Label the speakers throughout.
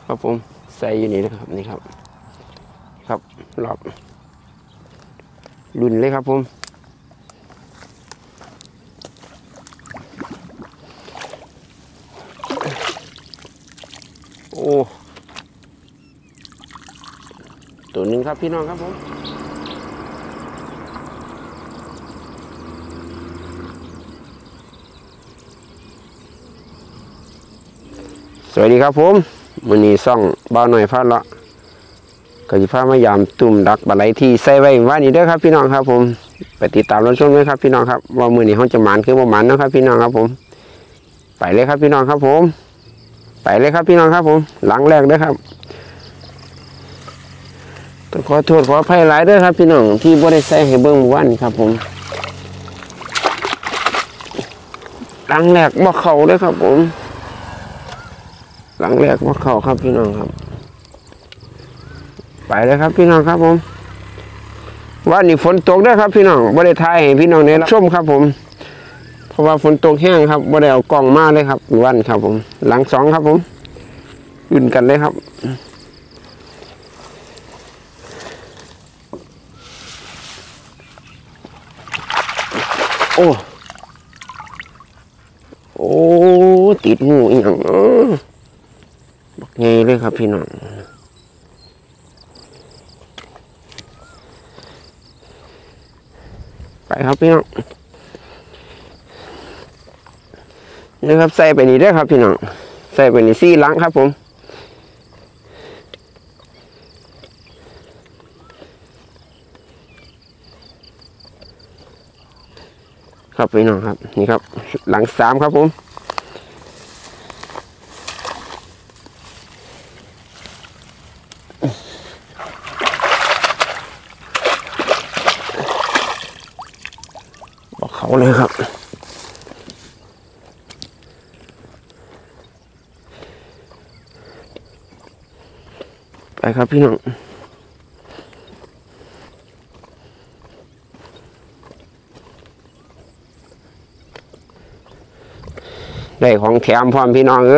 Speaker 1: ครับผมใส่อยู่นี่นะครับนี่ครับครับรอบรุ่นเลยครับผมโอ้ตัวหนึ่งครับพี่น้องครับผมสวัสดีครับผมมื้อนี้ซ่องบ่าวหน่อยพาเลาะก็สิพามายามตุ่มดักปลาไหลที่ใส่ไว้ว่านี่เด้อครับพี่น้องครับผมไปติดตามรับชมเลยครับพี่น้องครับว่ามื้อนี้เฮาจะหมานคือบ่หมานนะครับพี่น้องครับผมไปเลยครับพี่น้องครับผมไปเลยครับพี่น้องครับผมหลังแรกเด้อครับต้องขอโทษขออภัยหลายเด้อครับพี่น้องที่บ่ได้ใส่ให้เบิ่งเมื่อวานครับผมหลังแรกบ่เข้าเด้อครับผมหลังแรกบ่เข้าครับพี่น้องครับไปเลยครับพี่น้องครับผมว่านี่ฝนตกด้วยครับพี่น้องบ่ได้ถ่ายให้พี่น้องได้รับชมครับผมเพราะว่าฝนตกแห้งครับบ่ได้เอากล้องมาเลยครับวันครับผมหลังสองครับผมอื่นกันเลยครับโอ้โอ้ติดหูอีหยังบักใหญ่เลยครับพี่น้องไปครับพี่น้องนี่ครับใส่ไปนี่ได้ครับพี่น้องใส่ไปนี่ซี่ล้างครับผมครับพี่น้องครับนี่ครับหลังสามครับผมบอกเขาเลยครับไปครับพี่น้องได้ของแถมพร้อมพี่น้อง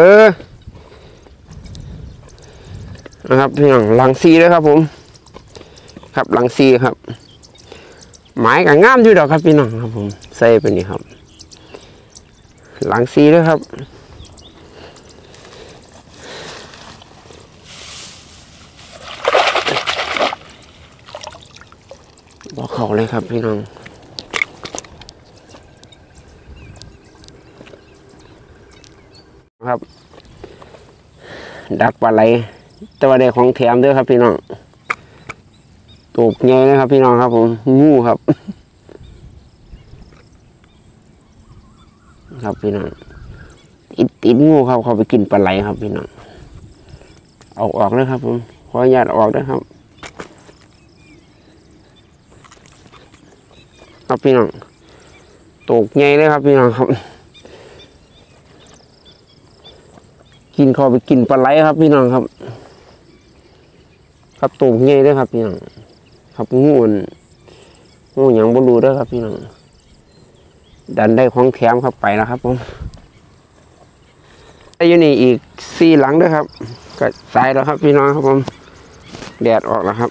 Speaker 1: นะครับพี่น้องหลังซีด้วยครับผมครับหลังซีครับหมายกับง่ามอยู่ดอกครับพี่น้องครับผมใส่ไปนี่ครับหลังซีด้วยครับบอกเขาเลยครับพี่น้องครับดักปลาไหลแต่ว่าได้ของแถมด้วยครับพี่น้องตัวใหญ่นะครับพี่น้องครับผมงูครับครับพี่น้องติดงูครับเขาไปกินปลาไหลครับพี่น้องเอาออกเลยครับผมขออนุญาตออกด้วยครับครับพี่น้องตัวใหญ่เลยครับพี่น้องครับกินเขาไปกินปลาไหลครับพี่น้องครับครับตัวใหญ่เลยครับพี่น้องครับงูอย่างบรูด้วยครับพี่น้องดันได้ของแถมครับไปแล้วครับผมไอ้ยูนี่อีกสี่หลังด้วยครับก็สายแล้วครับพี่น้องครับผมแดดออกแล้วครับ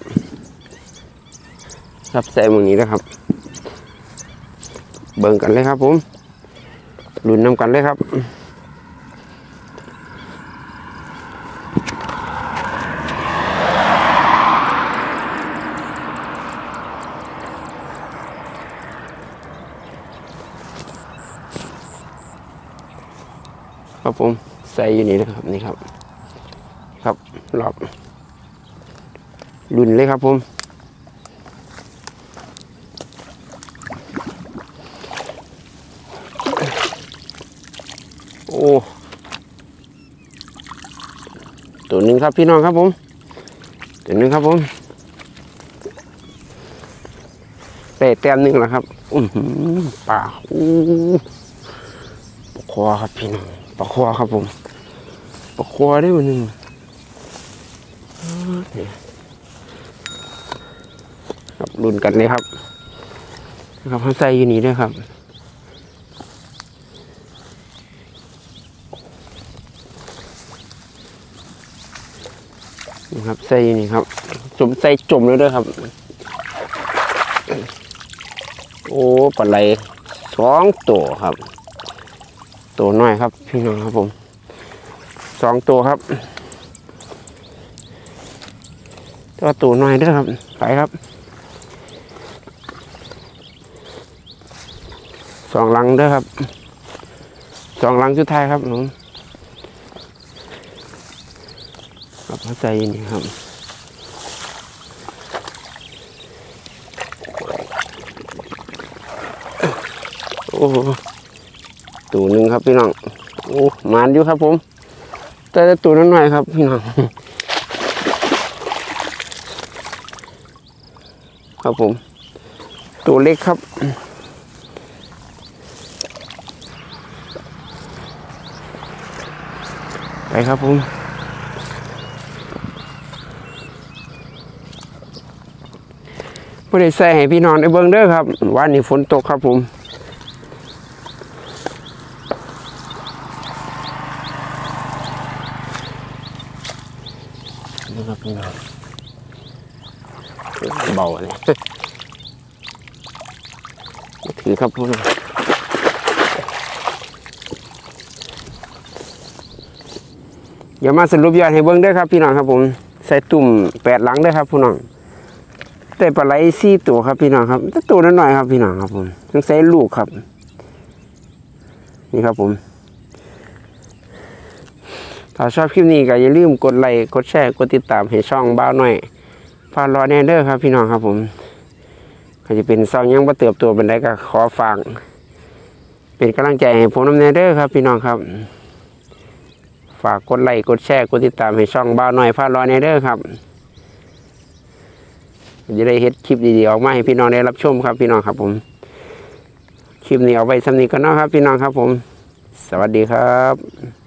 Speaker 1: ครับใส่มือนี้นะครับเบิ่งกันเลยครับผมลุ้นนำกันเลยครับครับผมใส่อยู่นี่นะครับนี่ครับครับรอบรุ่นเลยครับผมโอ้ตัวหนึ่งครับพี่น้องครับผมตัวหนึ่งครับผมแต่แต้มหนึ่งแล้วครับปลาปลาคอครับพี่น้องปลาคอครับผมปลาคอได้วันหนึ่งครับรุ่นกันเลยครับครับเขาใส่อยู่นี่ด้วยครับนี่ครับใส่นี่ครับใส่จมเลยด้วยครับโอ้ปลาไหล2 ตัวครับตัวน้อยครับพี่น้องครับผม2 ตัวครับตัวน้อยด้วยครับไปครับ2 ลังด้วยครับ2 ลังสุดท้ายครับผมครับเข้าใจนี่ครับโอ้ตัวหนึ่งครับพี่น้องโอ้มานอยู่ครับผมแต่ตัวน้อยๆครับพี่น้องครับผมตัวเล็กครับไปครับผมไม่ได้ใส่ให้พี่น้องได้เบิ่งเด้อครับวันนี้ฝนตกครับผมนี่ครับพี่น้องเบาเลยถือครับพี่น้องอย่ามาสรุปยอดให้เบิ่งเด้อครับพี่น้องครับผมใส่ตุ่ม8 ลังเด้อครับพี่น้องแต่ปลาไหล4 ตัวครับพี่น้องครับตัวน้อยๆครับพี่น้องครับผมต้องใส่ลูกครับนี่ครับผมถ้าชอบคลิปนี้ก็อย่าลืมกดไลค์กดแชร์กดติดตามให้ช่องบ้าวน้อยพารอแนเดอร์ครับพี่น้องครับผมก็จะเป็นช่องยังบ่เติบโตเป็นไรก็ขอฝากเป็นกำลังใจให้ผมน้ำแนเดอร์ครับพี่น้องครับฝากกดไลค์กดแชร์กดติดตามให้ช่องบ้าวน้อยพารอแนเดอร์ครับจะได้เฮ็ดคลิปดีๆออกมาให้พี่น้องได้รับชมครับพี่น้องครับผมคลิปนี้เอาไว้สำนีกันเนาะครับพี่น้องครับผมสวัสดีครับ